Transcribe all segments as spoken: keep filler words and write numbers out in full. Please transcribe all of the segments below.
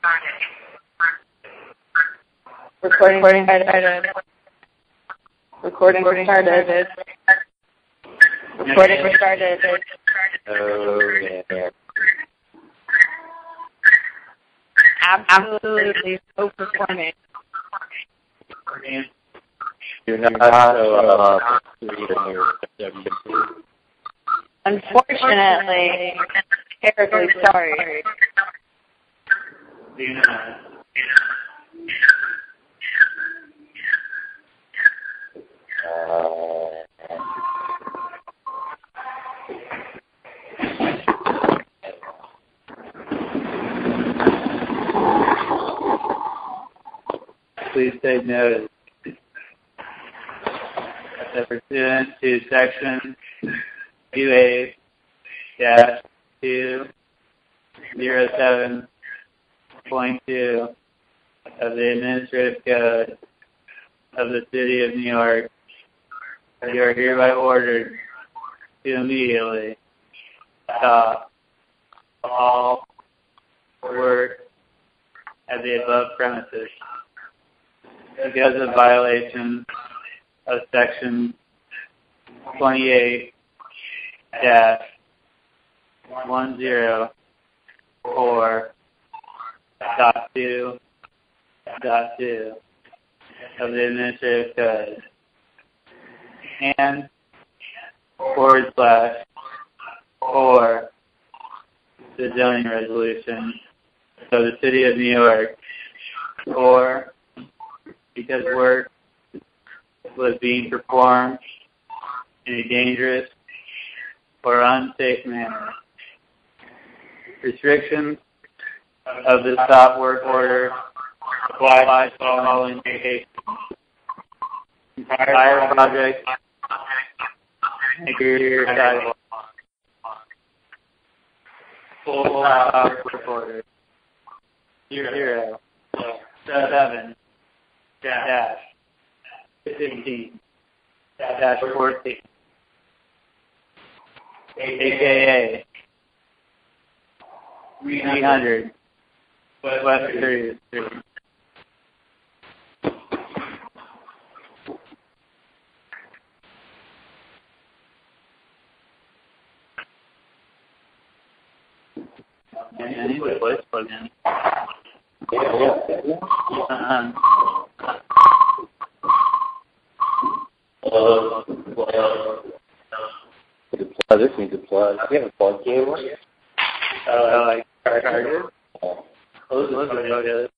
Recording started. Recording started. Recording started. Oh, yeah. Absolutely so performing. You're not so uh, Unfortunately, terribly sorry. Please take notice that pursuant to section two eight dash two zero seven point two of the Administrative Code of the City of New York, you are hereby ordered to immediately stop all work at the above premises because of violation of section twenty-eight dash one zero four dot two dot two of the Administrative Code and forward slash or the zoning resolution of the City of New York, or because work was being performed in a dangerous or unsafe manner. Restrictions of the stop work order apply to the following locations: entire project, interior sidewalk, full stop work order, zero, seven, dash, fifteen, dash fourteen, aka three hundred West thirtieth Street. I need the voice plug in. Yeah, yeah. Uh-huh. Uh, well, plug. This needs a plug. Do you have a plug cable? Uh, like charger? Oh, those are good.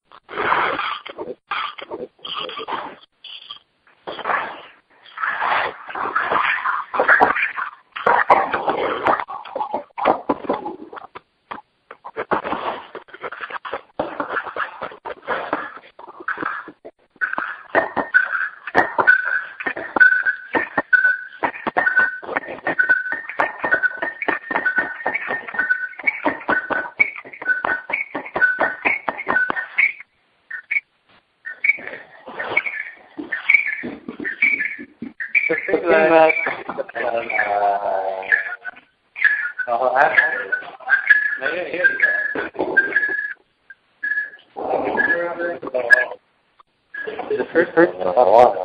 The first person. Oh,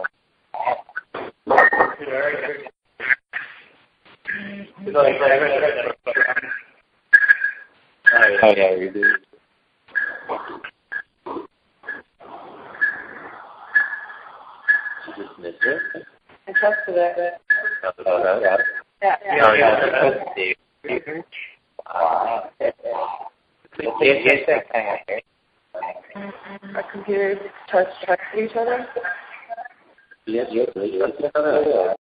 yeah, you do. You just missed it? I trusted it. Oh, no, yeah. Yeah. Oh, yeah. Wow. Our computers touch touch each other. Yes, yes, yes.